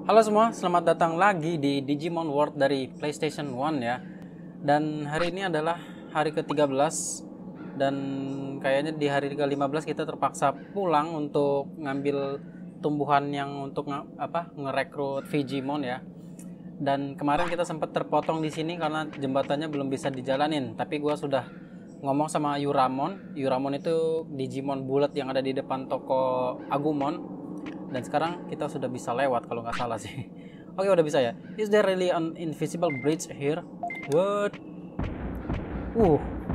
Halo semua, selamat datang lagi di Digimon World dari PlayStation 1 ya. Dan hari ini adalah hari ke-13 dan kayaknya di hari ke-15 kita terpaksa pulang untuk ngambil tumbuhan yang untuk ngerekrut Vigimon ya. Dan kemarin kita sempat terpotong di sini karena jembatannya belum bisa dijalanin, tapi gua sudah ngomong sama Yuramon. Yuramon itu Digimon bulat yang ada di depan toko Agumon, dan sekarang kita sudah bisa lewat kalau nggak salah sih. Oke, udah bisa ya. Is there really an invisible bridge here? What? Uh,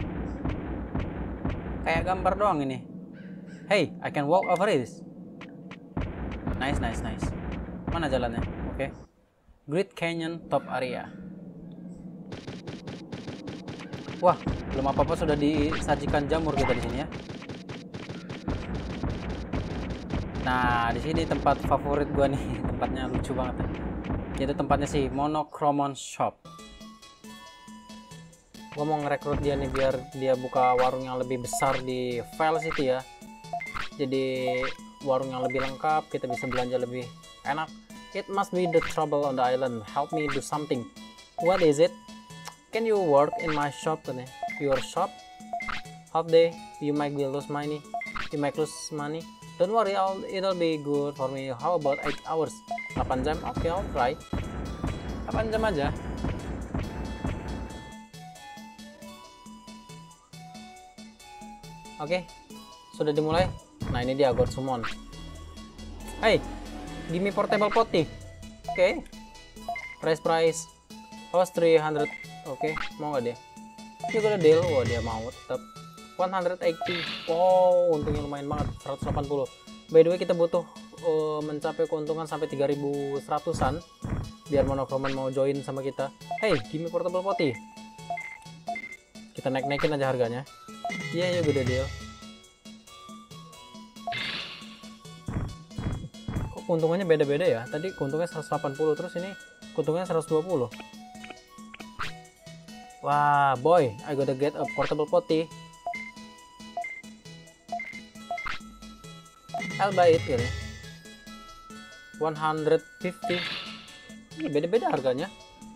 kayak gambar doang ini. Hey, I can walk over this. Nice, nice, nice. Mana jalannya? Oke. Great Canyon Top Area. Wah, belum apa-apa sudah disajikan jamur kita di sini ya. Nah, di sini tempat favorit gua nih. Tempatnya lucu banget ya. Itu tempatnya sih Monochromon Shop. Gua mau ngerekrut dia nih biar dia buka warung yang lebih besar di Vale City ya. Jadi warung yang lebih lengkap, kita bisa belanja lebih enak. It must be the trouble on the island. Help me do something. What is it? Can you work in my shop nih? Your shop? Half day, you might lose money. You might lose money. Don't worry, it'll be good for me. How about 8 hours? 8 jam? Oke, I'll try. 8 jam aja. Oke, sudah dimulai. Nah, ini dia God Summon. Hey, give me portable potty. Oke. Price. Cost 300. Oke, mau nggak dia? Dia gonna deal. Wah, dia mau tetap. 180. Wow, untungnya lumayan banget. 180. By the way, kita butuh mencapai keuntungan sampai 3100-an biar Monochromon mau join sama kita. Hey, give me portable potty. Kita naik-naikin aja harganya. Iya, gede deal. Kok keuntungannya beda-beda ya? Tadi keuntungannya 180, terus ini keuntungannya 120. Wah, boy, I gotta get a portable potty. I'll buy it ini. 150. Ini beda-beda harganya.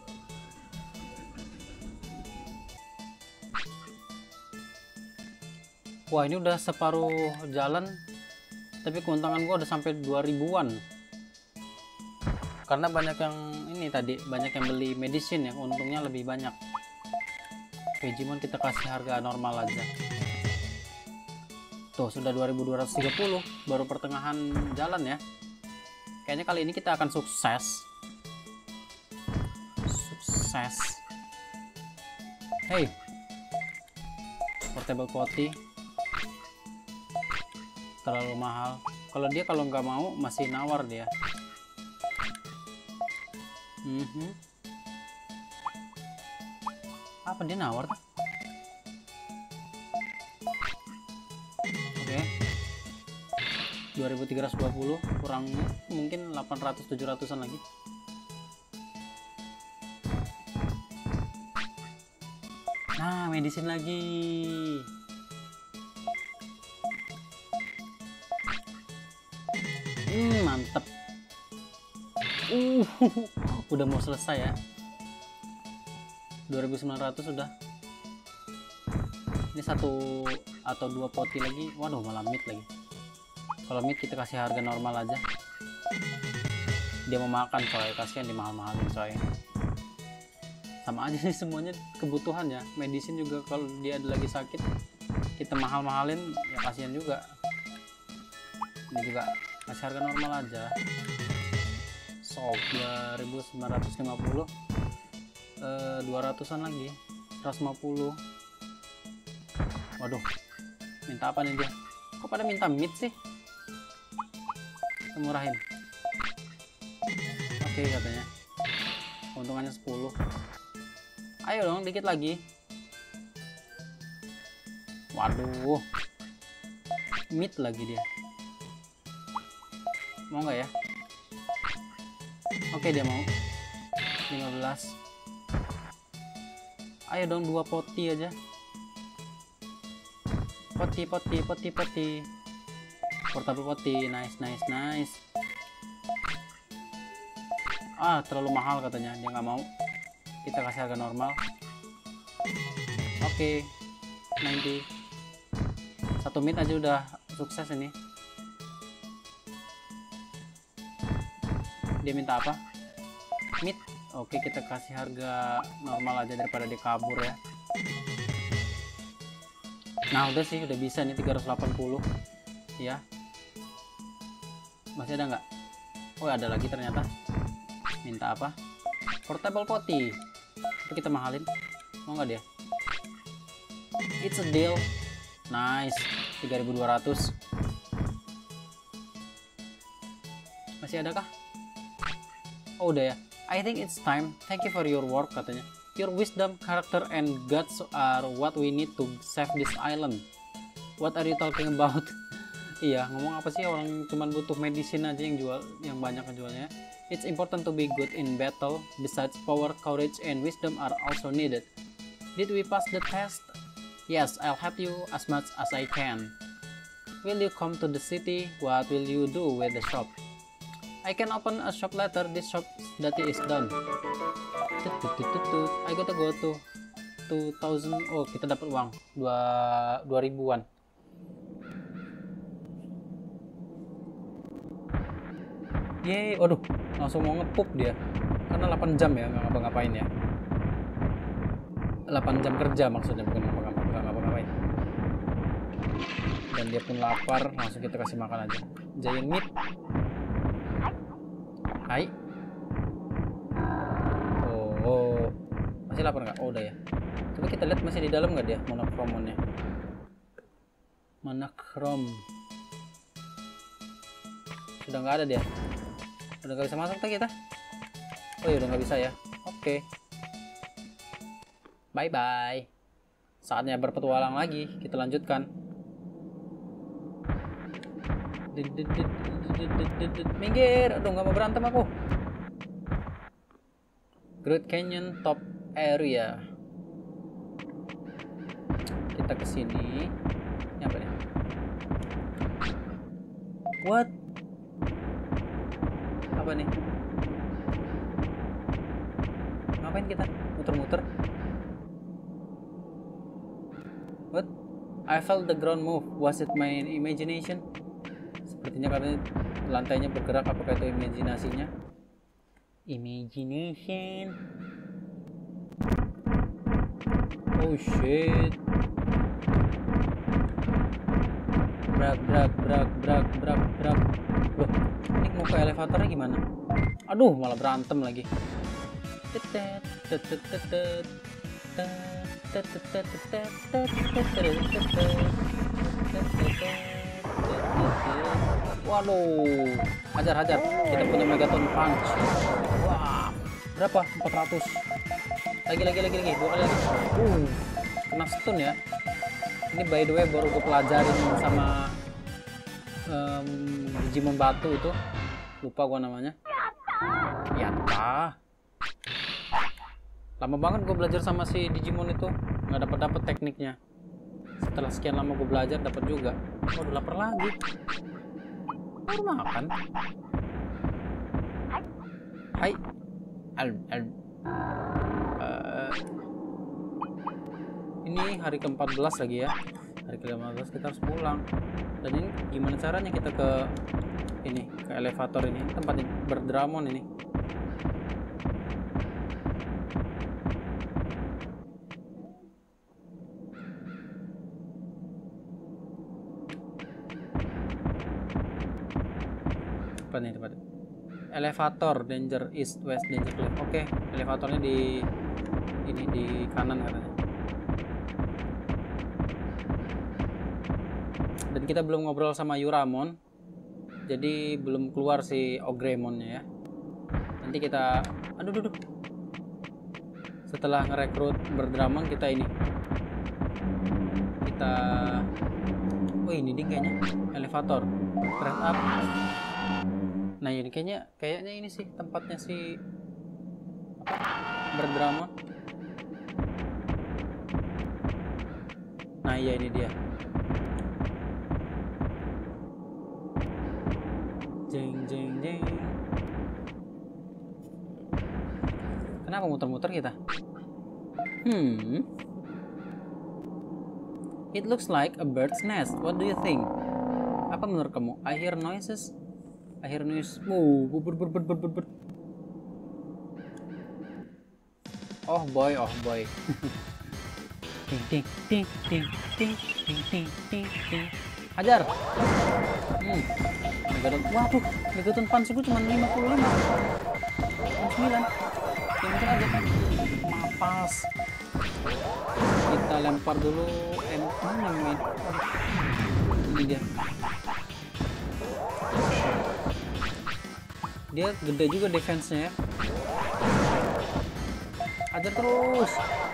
Wah, ini udah separuh jalan, tapi keuntungan gua udah sampai 2000-an. Karena banyak yang ini tadi, banyak yang beli medicine yang untungnya lebih banyak. Digimon kita kasih harga normal aja. Tuh, sudah 2230, baru pertengahan jalan ya. Kayaknya kali ini kita akan sukses. Hey, portable potty terlalu mahal. Kalau nggak mau masih nawar dia. Apa dia nawar tuh? Oke. 2320 kurang mungkin 800-700an lagi. Nah, medicine lagi. Mantep. Udah mau selesai ya. 2900 sudah. Ini satu atau dua poti lagi. Waduh, malah mid lagi. Kalau mid kita kasih harga normal aja. Dia mau makan coy, kasihan dimahal-mahalin coy. Sama aja sih semuanya kebutuhan ya. Medicine juga kalau dia lagi sakit kita mahal-mahalin ya kasihan juga. Ini juga kasih harga normal aja. So 2950, 200-an lagi, 150. Waduh, minta apa nih dia? Kok pada minta mid sih? Murahin. Oke, katanya keuntungannya 10. Ayo dong, dikit lagi. Waduh, mid lagi dia. Mau nggak ya? Oke, dia mau. 15. Ayo dong, 2 poti aja. Poti. Portable poti. Nice. terlalu mahal katanya, dia nggak mau. Kita kasih harga normal. Oke, 90. 1 menit aja udah sukses ini. Dia minta apa? Mid. Oke, kita kasih harga normal aja daripada dia kabur ya. Nah, udah sih, udah bisa nih 380 ya. Masih ada nggak? Oh, ada lagi ternyata. Minta apa? Portable potty. Itu kita mahalin. Mau nggak dia? It's a deal. Nice. 3.200. Masih ada kah? Oh, udah ya. I think it's time. Thank you for your work katanya. Your wisdom, character, and guts are what we need to save this island. What are you talking about? Iya, ngomong apa sih, orang cuman butuh medicine aja yang jual, yang banyak ngejualnya. It's important to be good in battle. Besides, power, courage, and wisdom are also needed. Did we pass the test? Yes, I'll help you as much as I can. Will you come to the city? What will you do with the shop? I can open a shop later. This shop that is done. I gotta go to 2000. Oh, kita dapat uang 2000-an. Yeay, waduh, langsung mau ngepup dia. Karena 8 jam ya, nggak ngapa-ngapain ya. 8 jam kerja maksudnya, bukan ngapa-ngapain. Dan dia pun lapar, langsung kita kasih makan aja. Giant meat. Hai. Oh, masih lapar nggak? Oh, udah ya. Coba kita lihat masih di dalam nggak dia monokromonnya. Monokrom. Sudah nggak ada dia. Udah nggak bisa masuk tak kita? Oh ya, udah nggak bisa ya. Oke. Bye bye. Saatnya berpetualang lagi. Kita lanjutkan. Minggir. Aduh, nggak mau berantem aku. Great Canyon Top Area. Kita kesini. Ini apa nih? What? Apa nih? Ngapain kita? Muter-muter? What? I felt the ground move. Was it my imagination? Sepertinya karena lantainya bergerak. Apakah itu imajinasinya? Imagination. Oh shit. Brak. Loh, ini mau ke elevatornya gimana? Aduh, malah berantem lagi. Waduh, hajar. Kita punya Megaton Punch. Wah, berapa? 400. Lagi. 2 kali lagi. Kena stun ya. Ini by the way baru gue pelajarin sama Digimon batu itu. Lupa gua namanya. Yatta. Lama banget gue belajar sama si Digimon itu, nggak dapat tekniknya. Setelah sekian lama gue belajar dapat juga. Oh, udah lapar lagi. Baru makan. Hai. Ini hari ke-14 lagi ya. Hari ke-15 kita harus pulang. Dan ini gimana caranya kita ke ini, ke elevator ini? Tempat berdramon ini. Apa nih tempat? Elevator danger east west danger cliff. Oke, elevatornya di ini di kanan katanya. Dan kita belum ngobrol sama Yuramon, jadi belum keluar si Ogremonnya ya. Nanti kita, aduh. Setelah ngerekrut berdramon kita ini, kita, oh ini dia kayaknya elevator, press up. Nah ini kayaknya ini sih tempatnya si berdramon. Nah iya ini dia. Jeng. Kenapa muter-muter kita? It looks like a bird's nest. What do you think? Apa menurut kamu? I hear noises. I hear noise. Bird. Oh boy. Ting. Hajar. Waduh, Megaton Punch gue cuma 55. 9. Yang penting aja. Mapas. Kita lempar dulu mana main. Ini dia. Dia gede juga defense-nya ya. Ajar terus.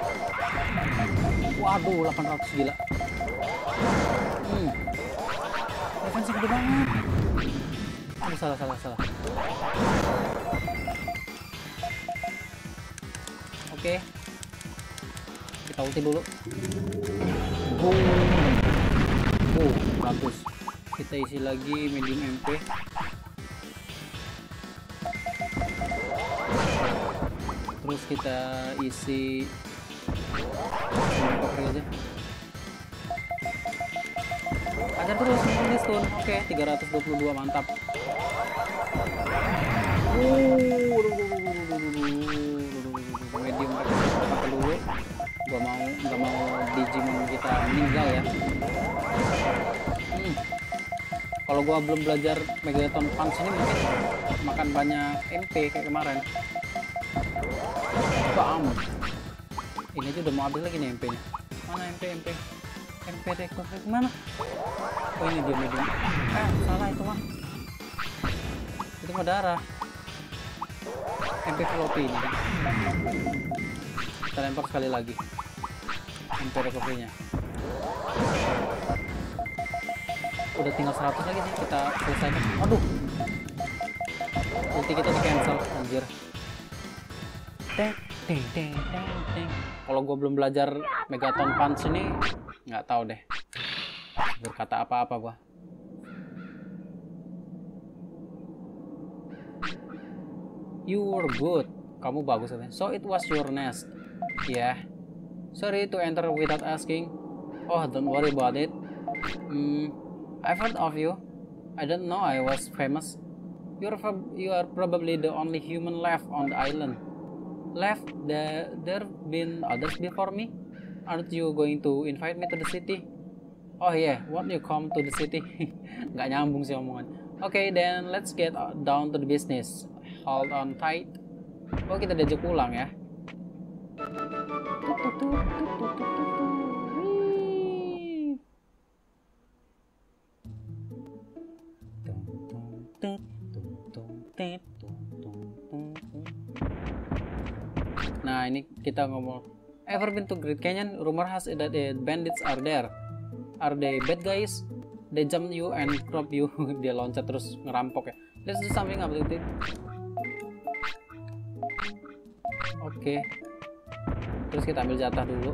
Waduh, 800 gila. Defense gede banget. Aduh, salah. Oke. Kita ulti dulu. Boom. Bagus. Kita isi lagi medium MP. Terus kita isi cover aja. Ajar terus ini stun. Oke, 322 mantap. Medium pakai dulu. Gak mau Digimon kita meninggal ya. Kalau gua belum belajar Megaton Punch ini mungkin makan banyak MP kayak kemarin. Bam. Ini aja udah mau habis lagi nih MP-nya. Mana MP rekor mana? Oh ini dia medium. Salah itu mah. Itu mah darah. MP floppy ini. Kita lempar sekali lagi. MP recovery-nya. Udah tinggal 100 lagi sih kita selesaikan. Aduh. Ulti kita di cancel anjir. Deng. Kalau gue belum belajar Megaton Punch ini nggak tahu deh berkata apa-apa gua. You were good. Kamu bagus katanya. So it was your nest. Yeah. Sorry to enter without asking. Oh, don't worry about it. I've heard of you. I don't know I was famous. You are probably the only human left on the island. Left? There been others before me? Aren't you going to invite me to the city? Oh yeah, won't you come to the city? Nggak nyambung sih omongan. Okay, then let's get down to the business. Hold on tight. Oh, kita diajak pulang ya. Nah, ini kita ngomong. Ever been to Great Canyon? Rumor has it that the bandits are there. Are they bad guys? They jump you and crop you. Dia loncat terus ngerampok ya. Let's do something about it. Oke. Terus kita ambil jatah dulu.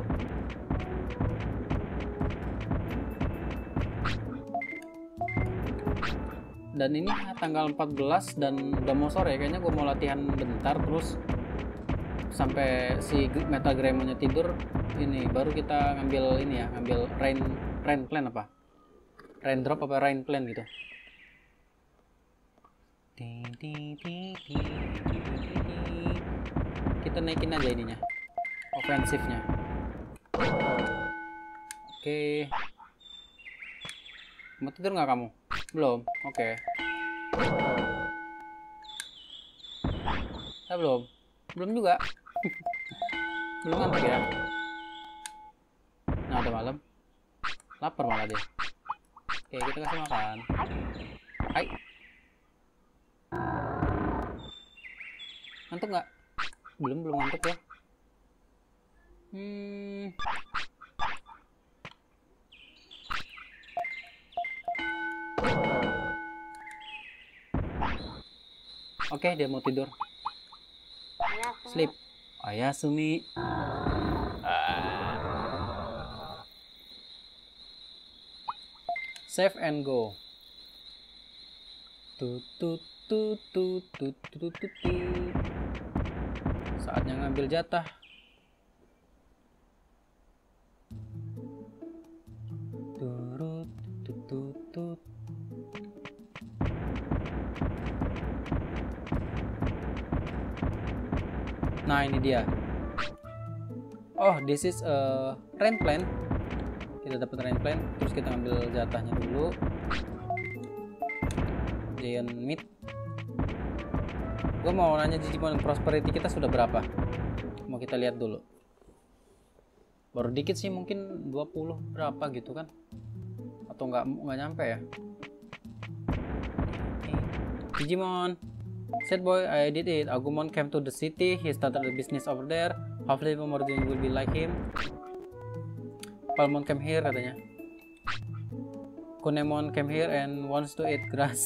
Dan ini tanggal 14 dan udah mau sore. Kayaknya gue mau latihan bentar terus sampai si Metagremonnya tidur. Ini baru kita ngambil ini ya, ngambil rain plan apa? Raindrop apa rain plan gitu. Kita naikin aja ininya, ofensifnya. Oke. Mau tidur nggak kamu? Belum? Oke. Belum juga. Belum ngantuk ya. Nah, udah malam. Lapar malah dia. Oke, kita kasih makan. Hai. Ngantuk nggak? Belum ngantuk ya. Oke, dia mau tidur. Sleep. Oyasumi. Save and go. Saatnya ngambil jatah. Turut tutut. Nah, ini dia. Oh, this is a rain plan. Kita dapat rain plan, terus kita ambil jatahnya dulu. Giant meat. Gue mau nanya Digimon prosperity kita sudah berapa? Mau kita lihat dulu. Baru dikit sih, mungkin 20 berapa gitu kan? Atau nggak nyampe ya? Digimon, said boy, I did it. Agumon came to the city. He started a business over there. Hopefully Pomodoro will be like him. Palmon came here katanya. Kunemon came here and wants to eat grass.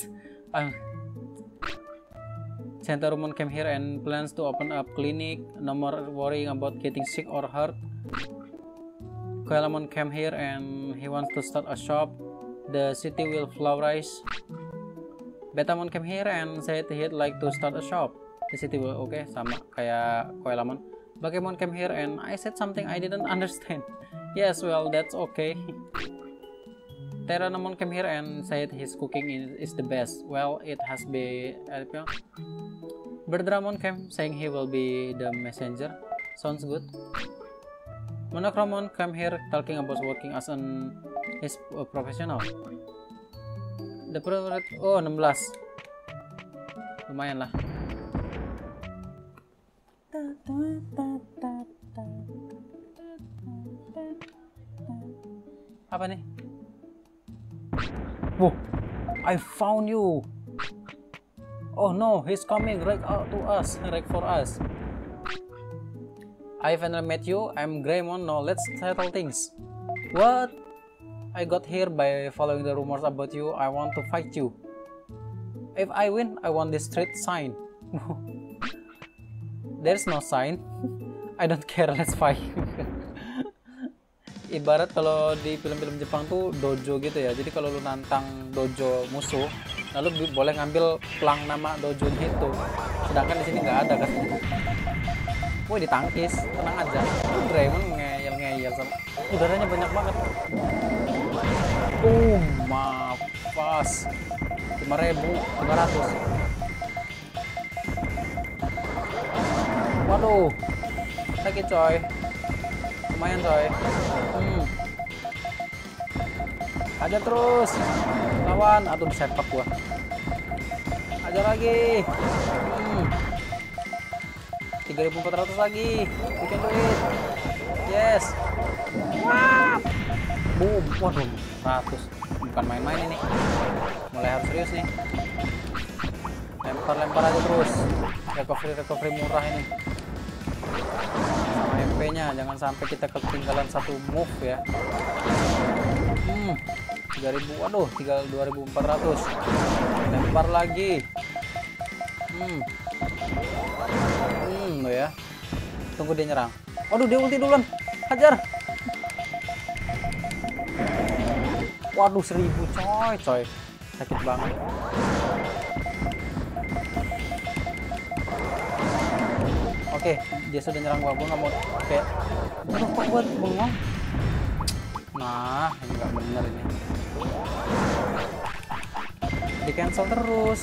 Centerumon came here and plans to open up clinic. No more worrying about getting sick or hurt. Koelamon came here and he wants to start a shop. The city will flourish. Betamon came here and said he'd like to start a shop. The city will okay, sama kayak Koelamon. Bakemon came here and I said something I didn't understand. Yes, well that's okay. Terranamon came here and said his cooking is the best. Well, it has been. Berdramon came saying he will be the messenger. Sounds good. Monochromon came here talking about working as an professional. The oh 16. Lumayan lah. Apa nih? Whoa, I found you. Oh no, he's coming right out to us, right for us. I finally met you. I'm Greymon. Now let's settle things. What? I got here by following the rumors about you. I want to fight you. If I win, I want this street sign. There's no sign. I don't care. Let's fight. Ibarat kalau di film-film Jepang tuh dojo gitu ya. Jadi kalau lu nantang dojo musuh, lalu boleh ngambil pelang nama dojonya itu. Sedangkan di sini nggak ada kan. Woi, ditangkis, tenang aja. Greymon ngeyel sama. Udaranya banyak banget. Maafas. 5.500. Waduh, sakit coy. Lumayan coy. Aja terus. Lawan. Aduh, disepak gua. Aja lagi. 3.400 lagi. Bikin duit. Yes. Wah. Boom. Waduh, 100. Bukan main-main ini. Mulai harus serius nih. Lempar aja terus. Recovery murah ini. Sama MP-nya, jangan sampai kita ketinggalan satu move ya. 3.000, waduh, 2.400. Lempar lagi. Loh ya. Tunggu dia nyerang. Waduh, dia ulti duluan. Hajar. Waduh, 1000 coy. Sakit banget. Oke, dia sudah nyerang gua nggak mau kayak aduh kok gua bengong. Nah, ini nggak bener ini. Di cancel terus.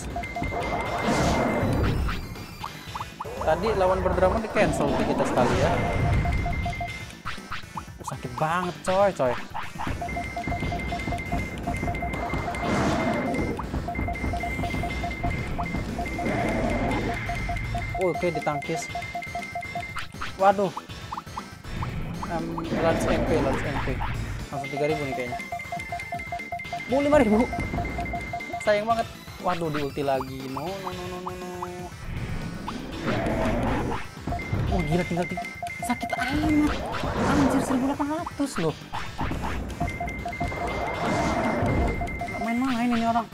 Tadi lawan Berdramon di cancel kita sekali ya. Sakit banget coy. Oke, ditangkis. Waduh. Large MP. Langsung 3.000 nih kayaknya. 5.000. Sayang banget. Waduh, di ulti lagi. No. Oh, gila, tinggal sakit amat. Anjir, 1.800 loh. Gak main-main ini orang.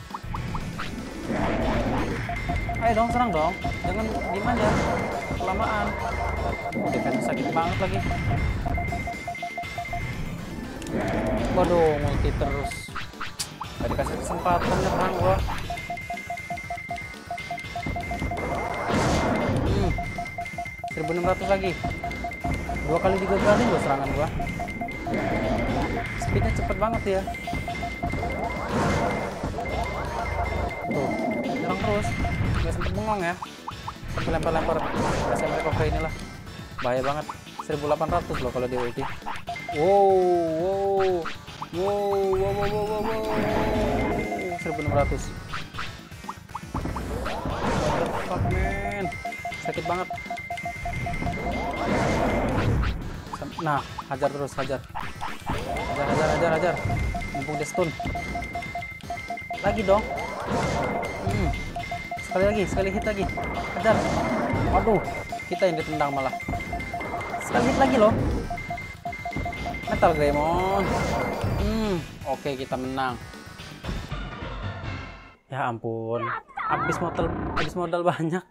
Ayo dong, serang dong. Jangan diem aja. Kelamaan. Defense sakit banget lagi. Waduh, multi terus. Gak dikasih kesempatan nyerang gua. 1600 lagi. 2 kali digagalin loh serangan gua. Speednya cepet banget ya. Tuh, nyerang terus. Nggak sempet bengong ya. Sampai lempar-lempar SM recovery inilah. Bahaya banget. 1800 loh kalau dia ulti. Wow. 1600. Fuck man, sakit banget. Nah, hajar terus, hajar. Mumpung dia stun. Lagi dong. Sekali hit lagi. Hajar. Waduh, kita yang ditendang malah. Sekali hit lagi loh. Metal Greymon. Oke, kita menang. Ya ampun, habis modal banyak.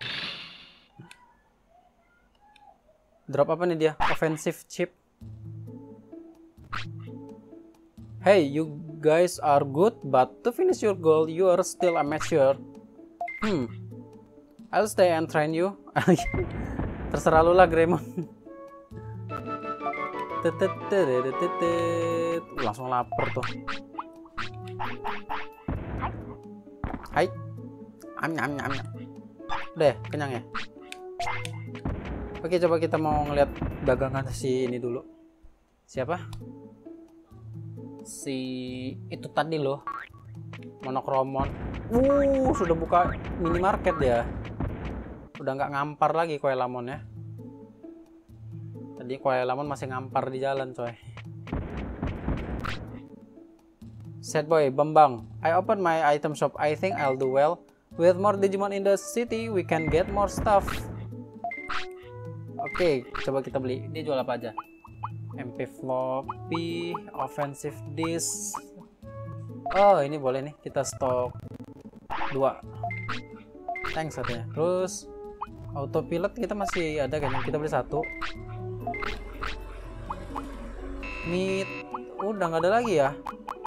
Drop apa nih dia? Offensive chip. Hey, you guys are good, but to finish your goal, you are still amateur. I'll stay and train you. Terserah lu lah, Greymon. Langsung lapar tuh. Hai. Udah, kenyang ya? Oke, coba kita mau ngeliat dagangan si ini dulu. Siapa? Si itu tadi loh. Monokromon. Sudah buka minimarket ya. Udah nggak ngampar lagi Koelamon ya. Tadi Koelamon masih ngampar di jalan, coy. Sad boy, Bambang. I open my item shop. I think I'll do well. With more Digimon in the city, we can get more stuff. Oke, coba kita beli. Dia jual apa aja? MP floppy, offensive disc. Oh, ini boleh nih. Kita stok 2. Thanks katanya. Terus autopilot kita masih ada kayaknya. Kita beli 1. Meat udah nggak ada lagi ya.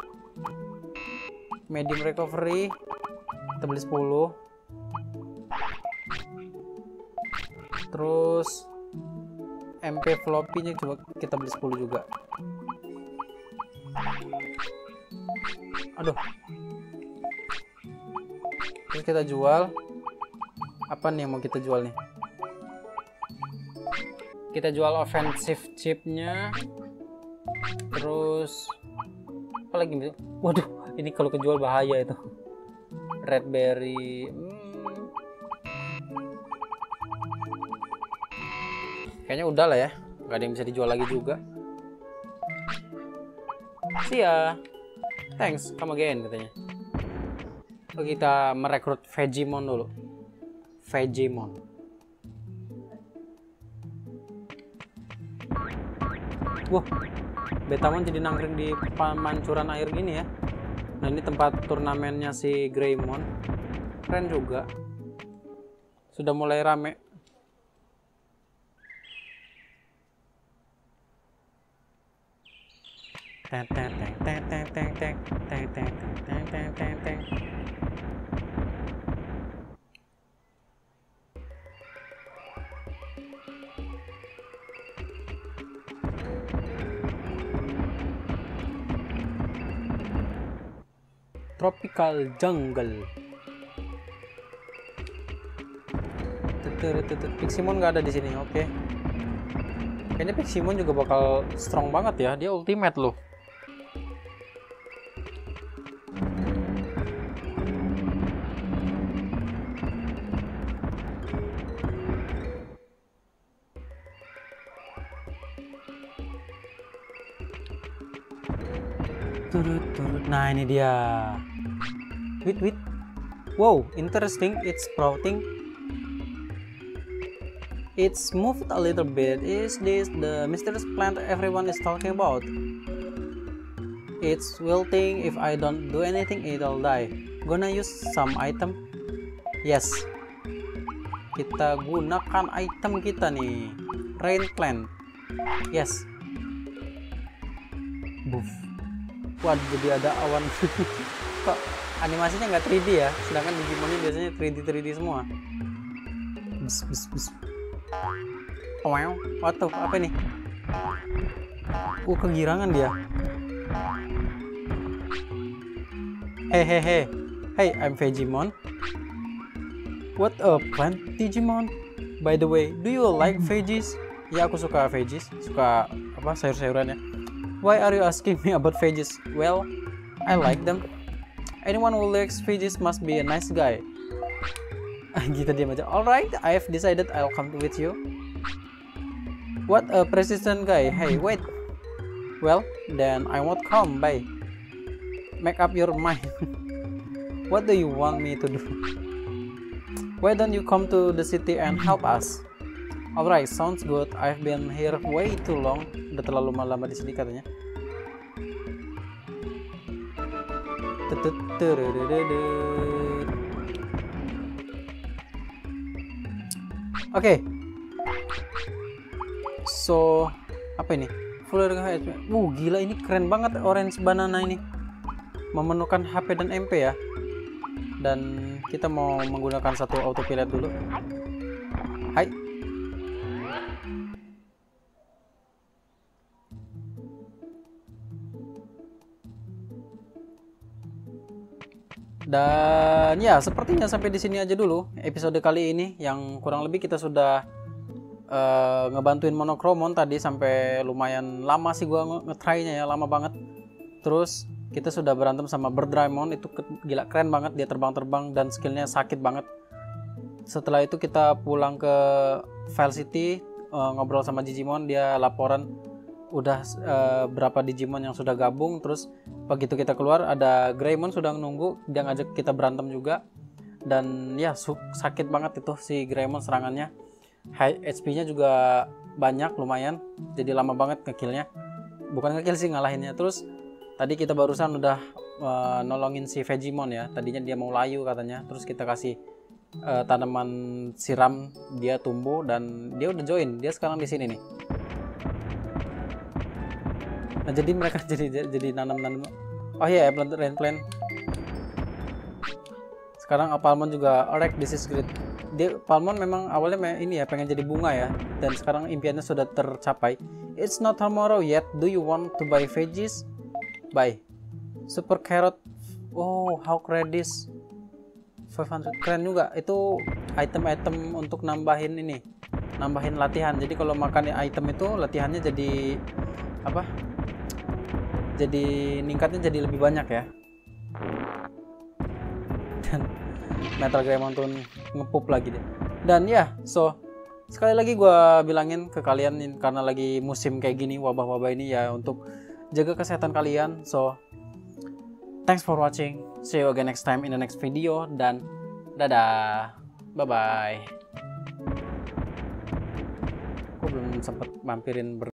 Medium recovery kita beli 10. Terus MP floppy nya coba kita beli 10 juga. Aduh. Terus kita jual apa nih yang mau kita jual nih? Kita jual offensive chipnya. Terus apa lagi nih? Waduh, ini kalau kejual bahaya itu. Red berry. Kayaknya udah lah ya, nggak ada yang bisa dijual lagi juga. See ya. Thanks, come again katanya. Kita merekrut Vegemon dulu. Vegemon. Wah, Betamon jadi nangkring di pancuran air gini ya. Nah, ini tempat turnamennya si Greymon. Keren juga. Sudah mulai rame. Tropical Jungle. Piximon nggak ada di sini, oke. Kayaknya Piximon juga bakal strong banget ya, dia ultimate loh. Nah, ini dia. Wait. Wow, interesting. It's sprouting. It's moved a little bit. Is this the mysterious plant everyone is talking about? It's wilting. If I don't do anything, it'll die. Gonna use some item? Yes. Kita gunakan item kita nih. Rain plant. Yes. Buff. Waduh, jadi ada awan. Kok animasinya nggak 3D ya? Sedangkan Digimonnya biasanya 3D semua. Wow, what the, apa ini? Kegirangan dia. Hehehe. Hey, I'm Vegemon. What a plant, Digimon. By the way, do you like veggies? Ya, aku suka veggies, suka apa, sayur-sayurannya. Why are you asking me about veggies? Well, I like them. Anyone who likes veggies must be a nice guy. Gitu dia aja. Alright, I've decided I'll come with you. What a persistent guy. Hey, wait. Well, then I won't come. Bye. Make up your mind. What do you want me to do? Why don't you come to the city and help us? Alright, sounds good. I've been here way too long. Udah terlalu lama di sini katanya. Oke. So, apa ini? Full HP. Gila, ini keren banget orange banana ini. Memenuhkan HP dan MP ya. Dan kita mau menggunakan satu autopilot dulu. Hai. Dan ya, sepertinya sampai di sini aja dulu episode kali ini, yang kurang lebih kita sudah ngebantuin Monochromon tadi sampai lumayan lama sih gua ngetry-nya ya, lama banget. Terus kita sudah berantem sama Birdramon, itu gila keren banget, dia terbang-terbang dan skillnya sakit banget. Setelah itu kita pulang ke File City, ngobrol sama Digimon, dia laporan udah berapa Digimon yang sudah gabung. Terus begitu kita keluar ada Greymon sudah nunggu, dia ngajak kita berantem juga. Dan ya sakit banget itu si Greymon serangannya. HP-nya juga banyak lumayan, jadi lama banget ngekillnya. Bukan ngekill sih, ngalahinnya. Terus tadi kita barusan udah nolongin si Vegemon ya. Tadinya dia mau layu katanya. Terus kita kasih tanaman siram, dia tumbuh dan dia udah join. Dia sekarang di sini nih. Nah, jadi mereka jadi nanam-nanam. Oh iya, rain plant. Sekarang Palmon juga, alright, this is great. Dia Palmon memang awalnya ini ya, pengen jadi bunga ya, dan sekarang impiannya sudah tercapai. It's not tomorrow yet. Do you want to buy veggies? Buy. Super carrot. Oh, how radish. 500. Keren juga. Itu item-item untuk nambahin ini. Nambahin latihan. Jadi kalau makan item itu latihannya jadi apa? Jadi ningkatnya jadi lebih banyak ya. Dan Metal Greymon tuh ngepup lagi deh. Dan ya, so sekali lagi gue bilangin ke kalian, karena lagi musim kayak gini, wabah-wabah ini ya, untuk jaga kesehatan kalian. So thanks for watching, see you again next time in the next video, dan dadah, bye bye. Aku belum sempet mampirin